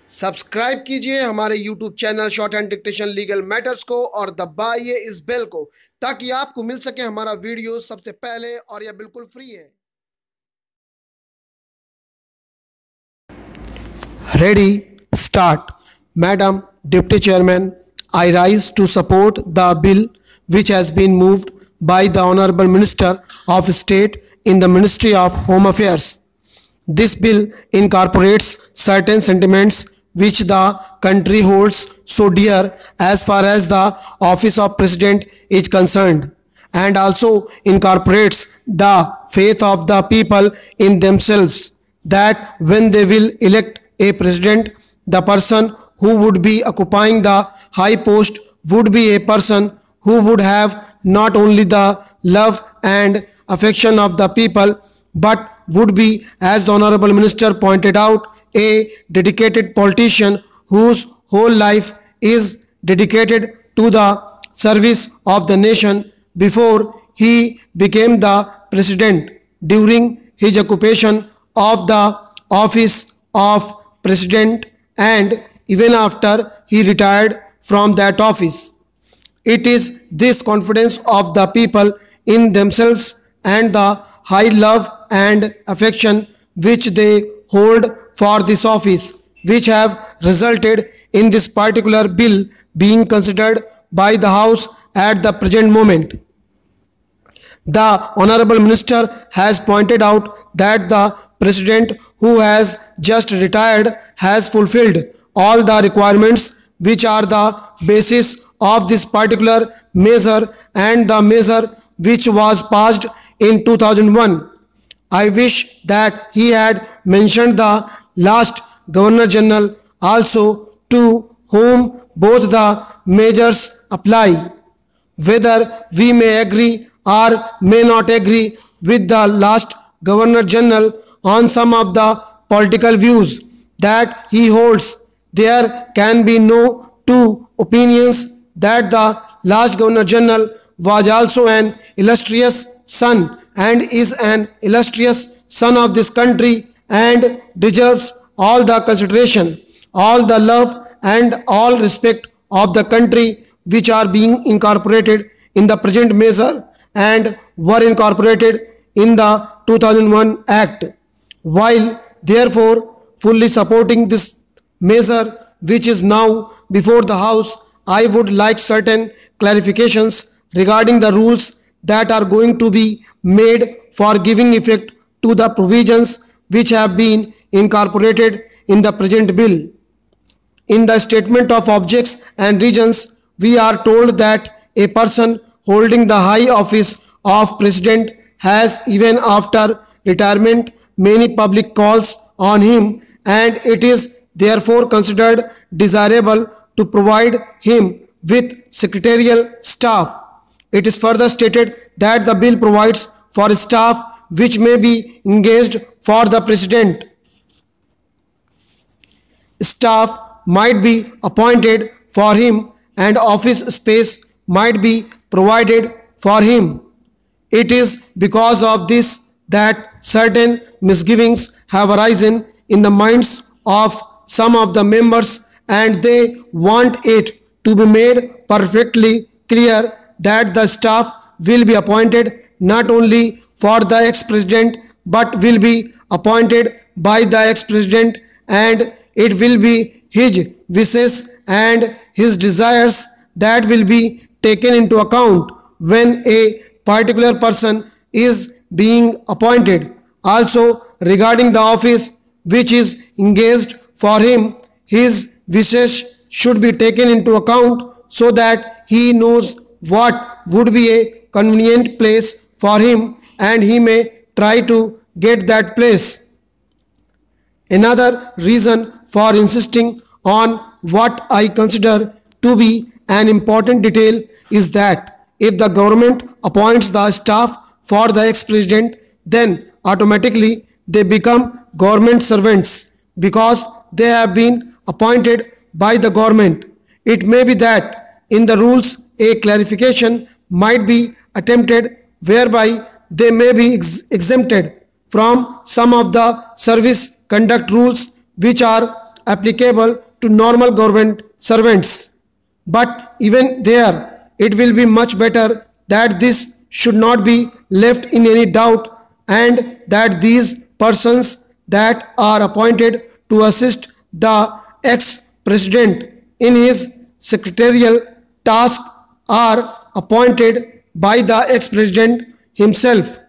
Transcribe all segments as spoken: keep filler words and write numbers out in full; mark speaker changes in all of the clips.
Speaker 1: Subscribe कीजिए हमारे YouTube channel shorthand dictation legal matters को और दबाइए इस बेल को ताकि आपको मिल सके हमारा वीडियो सबसे पहले और यह बिल्कुल फ्री है। Ready start. Madam deputy chairman, I rise to support the bill which has been moved by the Honorable Minister of State in the Ministry of Home Affairs. This bill incorporates certain sentiments which the country holds so dear as far as the office of President is concerned, and also incorporates the faith of the people in themselves, that when they will elect a president, the person who would be occupying the high post would be a person who would have not only the love and affection of the people, but would be, as the Honorable Minister pointed out, a dedicated politician whose whole life is dedicated to the service of the nation before he became the president, during his occupation of the office of president, and even after he retired from that office. It is this confidence of the people in themselves and the high love and affection which they hold for this office which have resulted in this particular bill being considered by the House at the present moment. The Honorable Minister has pointed out that the President who has just retired has fulfilled all the requirements which are the basis of this particular measure and the measure which was passed in two thousand one. I wish that he had mentioned the last Governor General also, to whom both the measures apply. Whether we may agree or may not agree with the last Governor General on some of the political views that he holds, there can be no two opinions that the last Governor General was also an illustrious son and is an illustrious son of this country and deserves all the consideration, all the love and all respect of the country which are being incorporated in the present measure and were incorporated in the two thousand one Act. While therefore fully supporting this measure which is now before the House, I would like certain clarifications regarding the rules that are going to be made for giving effect to the provisions which have been incorporated in the present bill. In the statement of objects and reasons, we are told that a person holding the high office of President has, even after retirement, many public calls on him, and it is therefore considered desirable to provide him with secretarial staff. It is further stated that the bill provides for staff which may be engaged for the President. Staff might be appointed for him and office space might be provided for him. It is because of this that certain misgivings have arisen in the minds of some of the members, and they want it to be made perfectly clear that the staff will be appointed not only for the ex-president but will be appointed by the ex-president, and it will be his wishes and his desires that will be taken into account when a particular person is being appointed. Also, regarding the office which is engaged for him, his wishes should be taken into account so that he knows what would be a convenient place for him and he may try to get that place. Another reason for insisting on what I consider to be an important detail is that if the government appoints the staff for the ex-president, then automatically they become government servants because they have been appointed by the government. It may be that in the rules a clarification might be attempted whereby they may be ex exempted from some of the service conduct rules which are applicable to normal government servants. But even there, it will be much better that this should not be left in any doubt, and that these persons that are appointed to assist the ex-president in his secretarial task are appointed by the ex-president himself.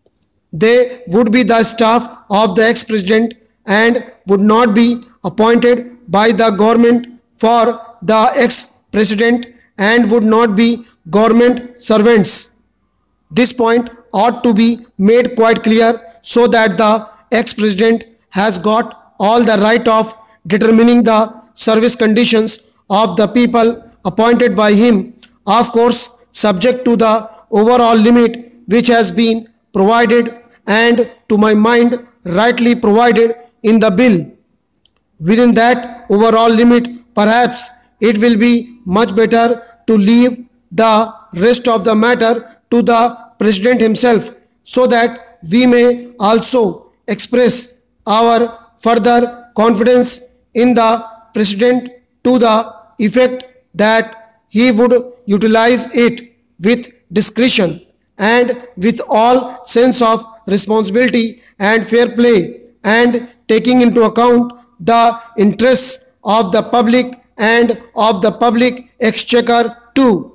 Speaker 1: They would be the staff of the ex-president and would not be appointed by the government for the ex-president and would not be government servants. This point ought to be made quite clear so that the ex-president has got all the right of determining the service conditions of the people appointed by him, of course subject to the overall limit which has been provided and to my mind rightly provided in the bill. Within that overall limit, perhaps it will be much better to leave the rest of the matter to the president himself, so that we may also express our further confidence in the president to the effect that he would utilize it with discretion and with all sense of responsibility and fair play, and taking into account the interests of the public and of the public exchequer too.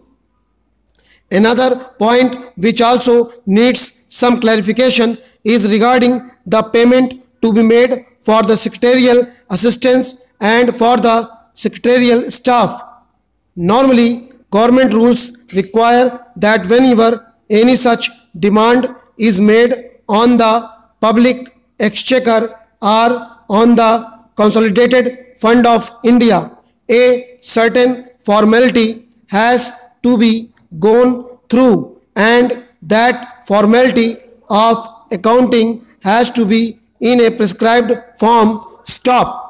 Speaker 1: Another point which also needs some clarification is regarding the payment to be made for the secretarial assistance and for the secretarial staff. Normally, government rules require that whenever any such demand is made on the public exchequer or on the consolidated fund of India, a certain formality has to be gone through, and that formality of accounting has to be in a prescribed form. Stop.